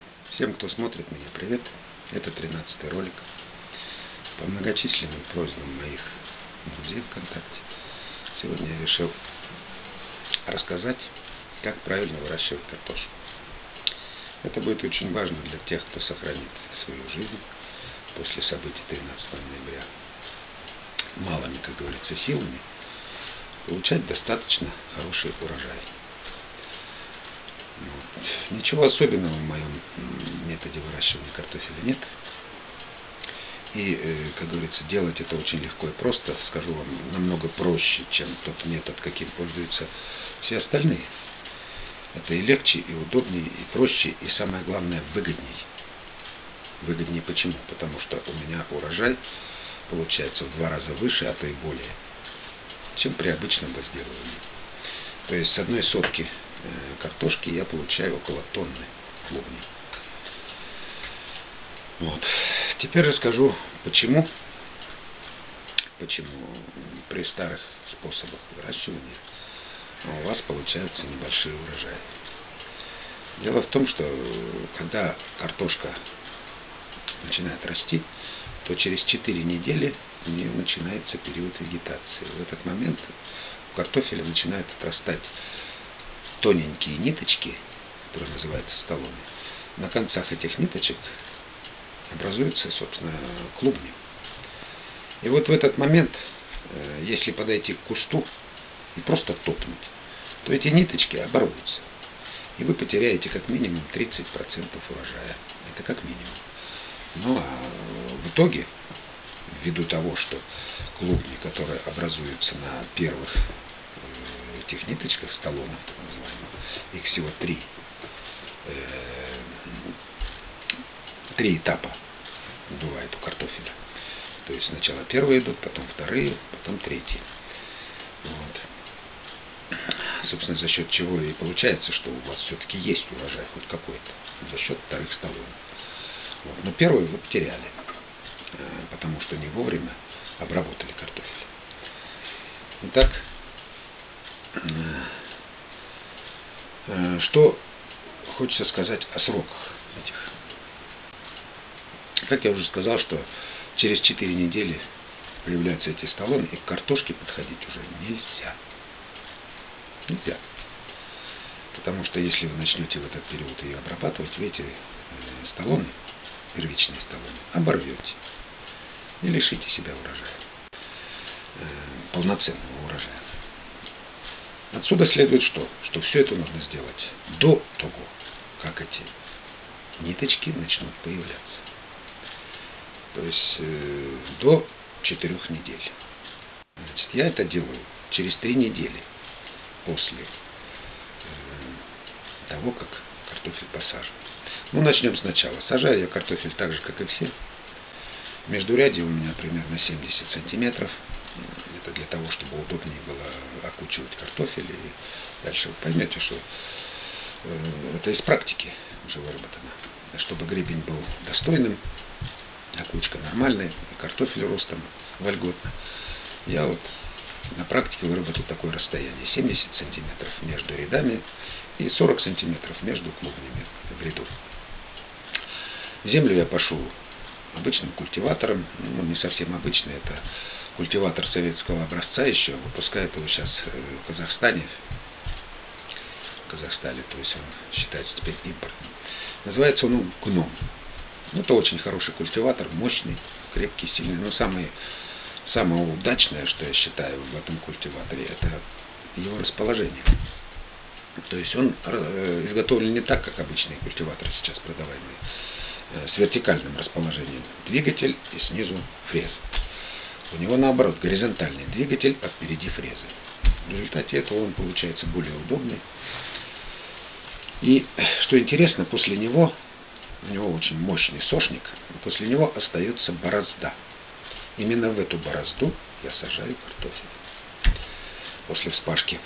Всем, кто смотрит меня, привет. Это 13-й ролик. По многочисленным просьбам моих друзей ВКонтакте сегодня я решил рассказать, как правильно выращивать картошку. Это будет очень важно для тех, кто сохранит свою жизнь после событий 13 ноября малыми, как говорится, силами, получать достаточно хороший урожай. Ничего особенного в моем методе выращивания картофеля нет. И, как говорится, делать это очень легко и просто, скажу вам, намного проще, чем тот метод, каким пользуются все остальные. Это и легче, и удобнее, и проще, и самое главное, выгоднее. Выгоднее почему? Потому что у меня урожай получается в 2 раза выше, а то и более, чем при обычном возделывании. То есть с одной сотки картошки я получаю около тонны клубней. Вот. Теперь расскажу, почему при старых способах выращивания у вас получаются небольшие урожаи. Дело в том, что когда картошка начинает расти, то через 4 недели у нее начинается период вегетации. В этот момент у картофеля начинают отрастать тоненькие ниточки, которые называются столоны. На концах этих ниточек образуются, собственно, клубни. И вот в этот момент, если подойти к кусту и просто топнуть, то эти ниточки оборвутся. И вы потеряете как минимум 30% урожая. Это как минимум. Ну а в итоге, ввиду того, что клубни, которые образуются на первых этих ниточках, столонах, так называемых, их всего 3 этапа бывает у картофеля. То есть сначала первые идут, потом вторые, потом третьи. Вот. Собственно, за счет чего и получается, что у вас все-таки есть урожай хоть какой-то, за счет вторых столонов. Вот. Но первые вы потеряли, потому что не вовремя обработали картофель. Итак, что хочется сказать о сроках этих. Как я уже сказал, что через 4 недели появляются эти столоны, и к картошке подходить уже нельзя. Нельзя. Потому что если вы начнете в этот период ее обрабатывать, вы эти столоны, первичные столоны, оборвете и лишите себя урожая, полноценного урожая. Отсюда следует что? Что все это нужно сделать до того, как эти ниточки начнут появляться. То есть до 4 недель. Значит, я это делаю через 3 недели после того, как картофель посажен. Ну, начнем сначала. Сажаю я картофель так же, как и все. Междурядье у меня примерно 70 сантиметров. Это для того, чтобы удобнее было окучивать картофель. И дальше вы поймете, что это из практики уже выработано. Чтобы гребень был достойным, окучка нормальная, и картофель ростом вольготно. Я вот на практике выработал такое расстояние: 70 сантиметров между рядами и 40 сантиметров между клубнями в ряду. Землю я пашу обычным культиватором, ну не совсем обычный, это культиватор советского образца еще, выпускают его сейчас в Казахстане, то есть он считается теперь импортным. Называется он гном. Это очень хороший культиватор, мощный, крепкий, сильный, но самое удачное, что я считаю в этом культиваторе, это его расположение. То есть он изготовлен не так, как обычные культиваторы сейчас продаваемые, с вертикальным расположением двигатель и снизу фреза. У него наоборот горизонтальный двигатель, а впереди фрезы. В результате этого он получается более удобный. И что интересно, после него, у него очень мощный сошник, и после него остается борозда. Именно в эту борозду я сажаю картофель после вспашки.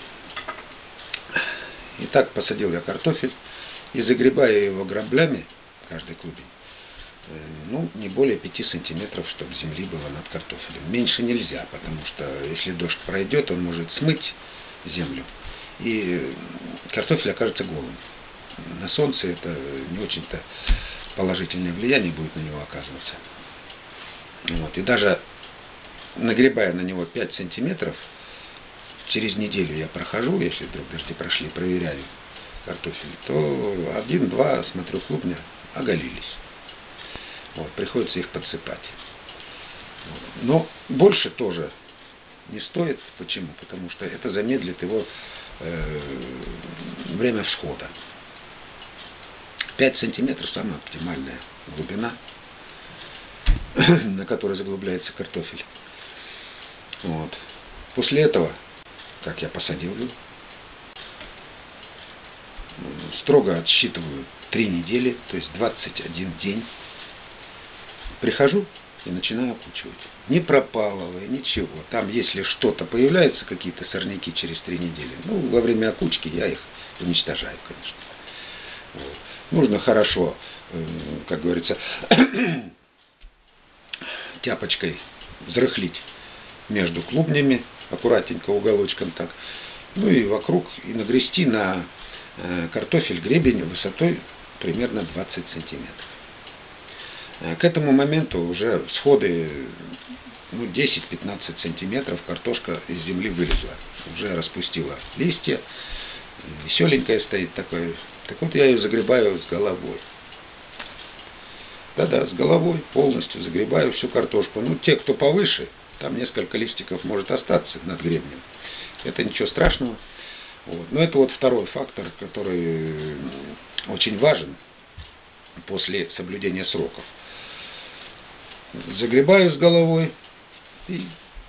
Итак, посадил я картофель и загребаю его граблями, каждый клубень, не более 5 сантиметров, чтобы земли было над картофелем. Меньше нельзя, потому что если дождь пройдет, он может смыть землю, и картофель окажется голым. на солнце это не очень-то положительное влияние будет на него оказываться. Вот. И даже нагребая на него 5 сантиметров, через неделю я прохожу, если вдруг дожди прошли, проверяю картофель, то 1-2, смотрю, клубня оголились. Вот, приходится их подсыпать. Вот. Но больше тоже не стоит. Почему? Потому что это замедлит его время всхода. 5 сантиметров самая оптимальная глубина, на которой заглубляется картофель. Вот. После этого, как я посадил его, строго отсчитываю 3 недели, то есть 21 день. Прихожу и начинаю окучивать. Не пропалывая, ничего. Там, если что-то появляется, какие-то сорняки через 3 недели, во время окучки я их уничтожаю, конечно. Вот. Нужно хорошо, как говорится, тяпочкой взрыхлить между клубнями, аккуратненько уголочком так, и вокруг, и нагрести на картофель гребень высотой примерно 20 сантиметров. К этому моменту уже всходы 10-15 сантиметров картошка из земли вылезла. Уже распустила листья, веселенькая стоит такое. Так вот я ее загребаю с головой. Да-да, с головой полностью загребаю всю картошку. Те, кто повыше, там несколько листиков может остаться над гребнем. Это ничего страшного. Вот. Но это вот второй фактор, который очень важен после соблюдения сроков. Загребаю с головой и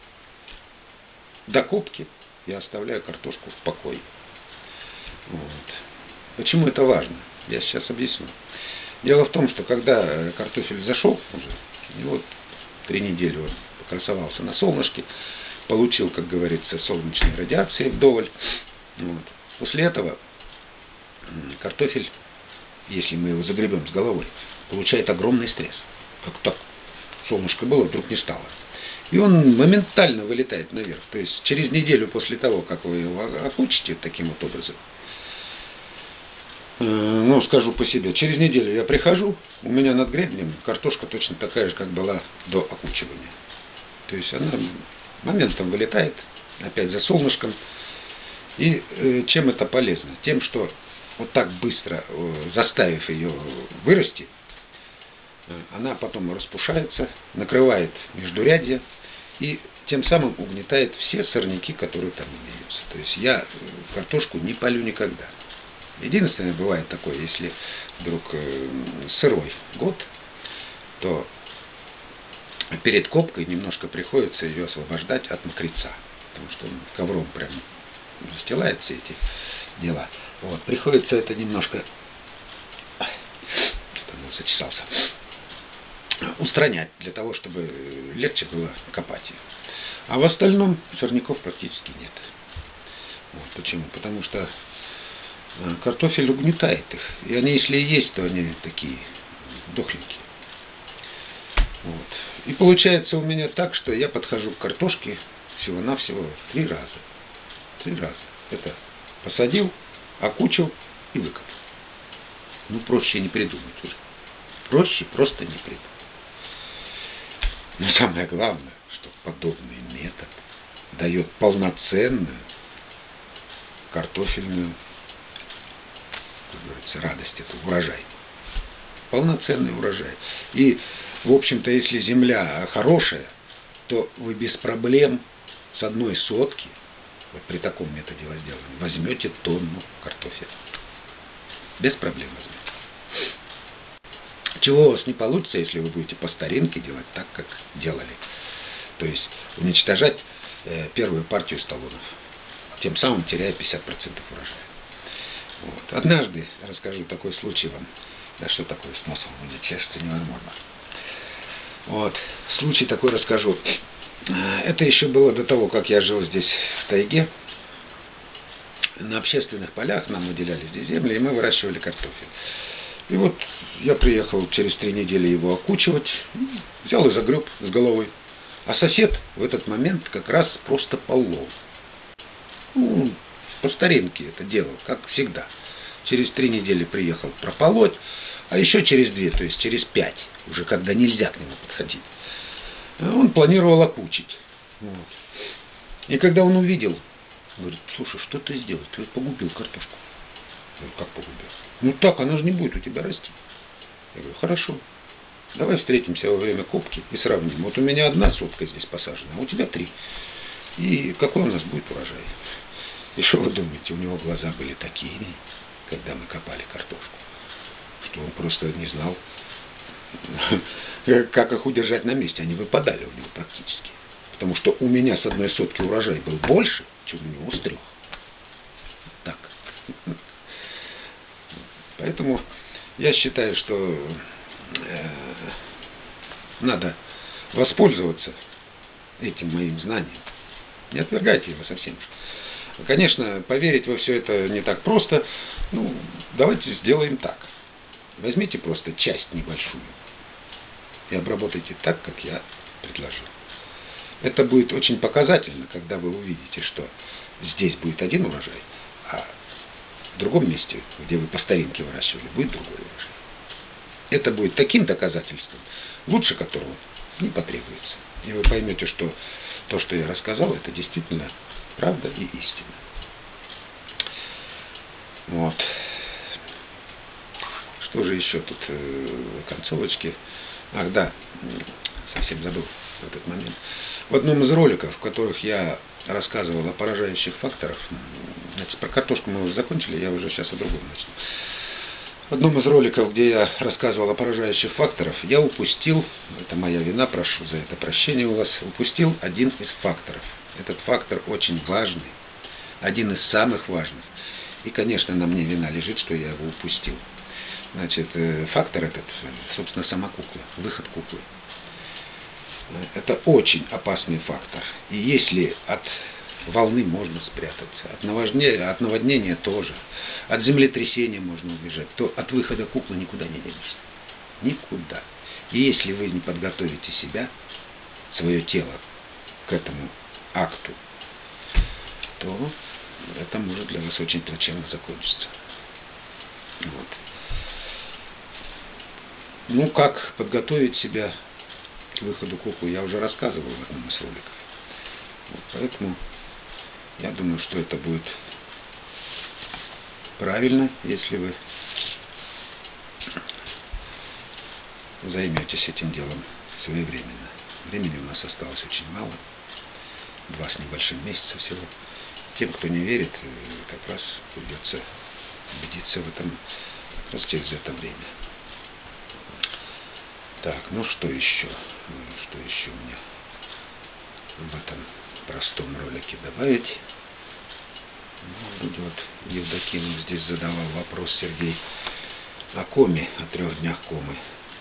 до копки я оставляю картошку в покое. Вот. Почему это важно? Я сейчас объясню. Дело в том, что когда картофель зашел уже, и вот 3 недели он покрасовался на солнышке, получил, как говорится, солнечной радиации вдоволь. Вот. После этого картофель, если мы его загребем с головой, получает огромный стресс. Как так? Солнышко было, вдруг не стало. И он моментально вылетает наверх. То есть через неделю после того, как вы его окучите таким вот образом, скажу по себе, через неделю я прихожу, у меня над гребнем картошка точно такая же, как была до окучивания. То есть она моментом вылетает, опять за солнышком. И чем это полезно? Тем, что вот так быстро, заставив ее вырасти, она потом распушается, накрывает междурядье и тем самым угнетает все сорняки, которые там имеются. То есть я картошку не палю никогда. Единственное, бывает такое, если вдруг сырой год, то перед копкой немножко приходится ее освобождать от мокреца, потому что он ковром прям застилает все эти дела. Вот, приходится это немножко, зачесался, устранять, для того, чтобы легче было копать ее. А в остальном сорняков практически нет. Вот, почему? Потому что картофель угнетает их. И они, если и есть, то они такие дохленькие. Вот. И получается у меня так, что я подхожу к картошке всего-навсего 3 раза. 3 раза. Это посадил, окучил и выкопал. Проще не придумать уже. Проще просто не придумать. Но самое главное, что подобный метод дает полноценную картофельную, как говорится, радость, это урожай. Полноценный урожай. И, в общем-то, если земля хорошая, то вы без проблем с 1 сотки, вот при таком методе возделывания, возьмете тонну картофеля. Без проблем возьмете. Чего у вас не получится, если вы будете по старинке делать так, как делали. То есть уничтожать первую партию столонов, тем самым теряя 50% урожая. Вот. Однажды расскажу такой случай вам. Да что такое, с носом будет чешется невозможно. Вот. Случай такой расскажу. Это еще было до того, как я жил здесь в тайге. На общественных полях нам выделяли здесь земли, и мы выращивали картофель. И вот я приехал через 3 недели его окучивать, взял и загреб с головой. А сосед в этот момент как раз просто полол. По старинке это делал, как всегда. через 3 недели приехал прополоть, а еще через 2, то есть через 5, уже когда нельзя к нему подходить, он планировал окучить. Вот. И когда он увидел, говорит: слушай, что ты сделал? Ты погубил картошку. Я говорю: как погубил? Ну так, она же не будет у тебя расти. Я говорю: хорошо, давай встретимся во время копки и сравним. Вот у меня 1 сотка здесь посажена, а у тебя 3. И какой у нас будет урожай? И что вы думаете, у него глаза были такие, когда мы копали картошку, что он просто не знал, как их удержать на месте. Они выпадали у него практически. Потому что у меня с 1 сотки урожай был больше, чем у него с 3. Так. Поэтому я считаю, что надо воспользоваться этим моим знанием. Не отвергайте его совсем. Конечно, поверить во все это не так просто. Ну, давайте сделаем так. Возьмите просто часть небольшую и обработайте так, как я предложил. Это будет очень показательно, когда вы увидите, что здесь будет 1 урожай, а в другом месте, где вы по старинке выращивали, будет другой урожай. Это будет таким доказательством, лучше которого не потребуется. И вы поймете, что то, что я рассказал, это действительно правда и истина. Вот. Что же еще тут концовочки? Ах, да, совсем забыл в этот момент. В одном из роликов, в которых я рассказывал о поражающих факторах, значит, про картошку мы уже закончили, я уже сейчас о другом начну. В одном из роликов, где я рассказывал о поражающих факторах, я упустил, это моя вина, прошу за это прощения у вас, упустил один из факторов. Этот фактор очень важный, один из самых важных. И, конечно, на мне вина лежит, что я его упустил. Значит, фактор этот, собственно, сама кукла, выход куклы. Это очень опасный фактор. И если от волны можно спрятаться, от наводнения тоже, от землетрясения можно убежать, то от выхода куклы никуда не денешься. Никуда. И если вы не подготовите себя, свое тело к этому акту, то это может для вас очень плачевно закончиться. Вот. Ну, как подготовить себя к выходу куклы, я уже рассказывал в одном из роликов. Вот, поэтому я думаю, что это будет правильно, если вы займетесь этим делом своевременно. Времени у нас осталось очень мало, 2 с небольшим месяца всего. Тем, кто не верит, как раз придется убедиться в этом как раз через это время. Так, ну что еще? Что еще мне в этом простом ролике добавить? Ну, вроде вот Евдокимов здесь задавал вопрос, Сергей, о коме, о 3 днях комы.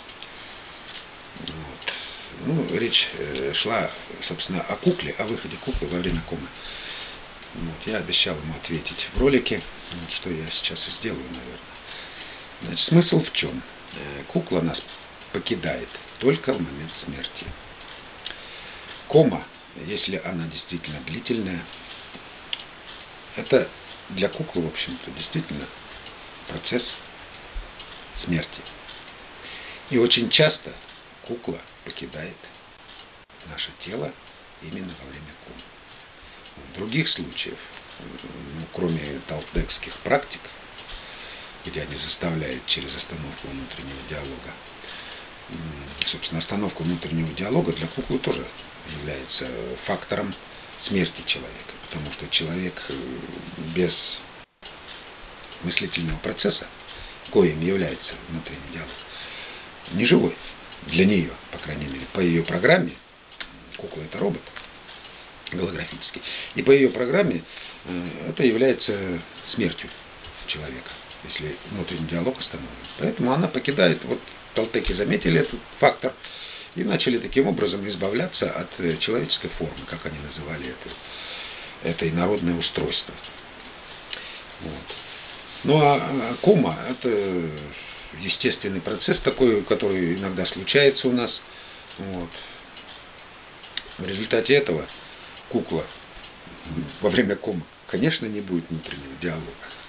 Вот. Ну, речь шла, собственно, о кукле, о выходе куклы во время комы. Вот, я обещал ему ответить в ролике, вот, что я сейчас и сделаю, наверное. Значит, смысл в чем? Кукла нас покидает только в момент смерти. Кома, если она действительно длительная, это для куклы, в общем-то, действительно процесс смерти. И очень часто кукла покидает наше тело именно во время комы. В других случаях, ну, кроме талдекских практик, где они заставляют через остановку внутреннего диалога, собственно, остановка внутреннего диалога для куклы тоже является фактором смерти человека, потому что человек без мыслительного процесса, коим является внутренний диалог, не живой для нее, по крайней мере, по ее программе. Кукла — это робот голографический, и по ее программе это является смертью человека, если внутренний диалог остановлен. Поэтому она покидает, вот толтеки заметили этот фактор и начали таким образом избавляться от человеческой формы, как они называли это инородное устройство. Вот. Ну а кома — это естественный процесс такой, который иногда случается у нас. Вот. В результате этого кукла во время комы, конечно, не будет внутреннего диалога.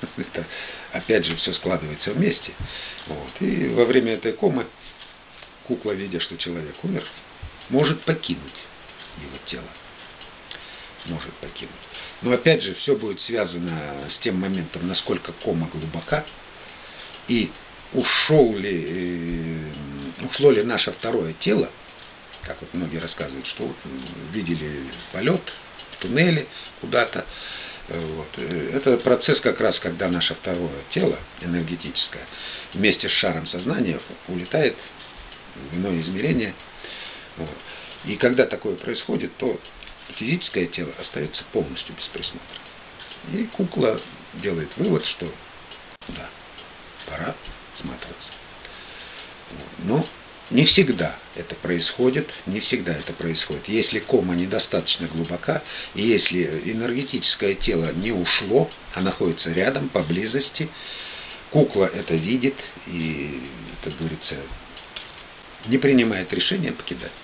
Это, опять же, все складывается вместе. Вот. И во время этой комы кукла, видя, что человек умер, может покинуть его тело. Может покинуть. Но опять же, все будет связано с тем моментом, насколько кома глубока, и ушло ли наше второе тело, как вот многие рассказывают, что вот видели полет в туннеле куда-то. Вот. Это процесс как раз, когда наше второе тело, энергетическое, вместе с шаром сознания улетает в иное измерение. Вот. И когда такое происходит, то физическое тело остается полностью без присмотра. И кукла делает вывод, что да, пора сматываться. Вот. Но не всегда это происходит, Если кома недостаточно глубока, и если энергетическое тело не ушло, а находится рядом, поблизости, кукла это видит и, как говорится, не принимает решения покидать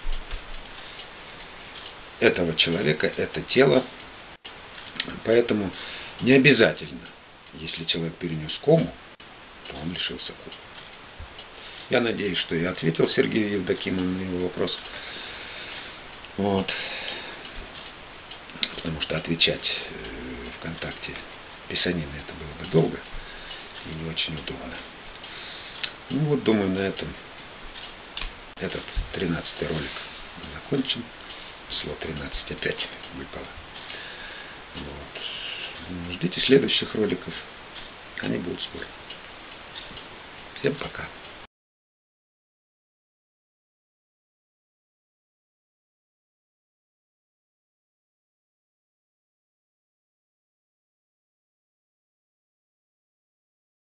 этого человека, это тело. Поэтому не обязательно, если человек перенес кому, то он лишился кумы. Я надеюсь, что я ответил Сергею Евдокимовну на его вопрос. Вот. Потому что отвечать ВКонтакте писанины это было бы долго и не очень удобно. Ну вот, думаю, на этом этот 13-й ролик закончим. Число 13 опять выпало. Вот. Ждите следующих роликов. Они будут скоро. Всем пока.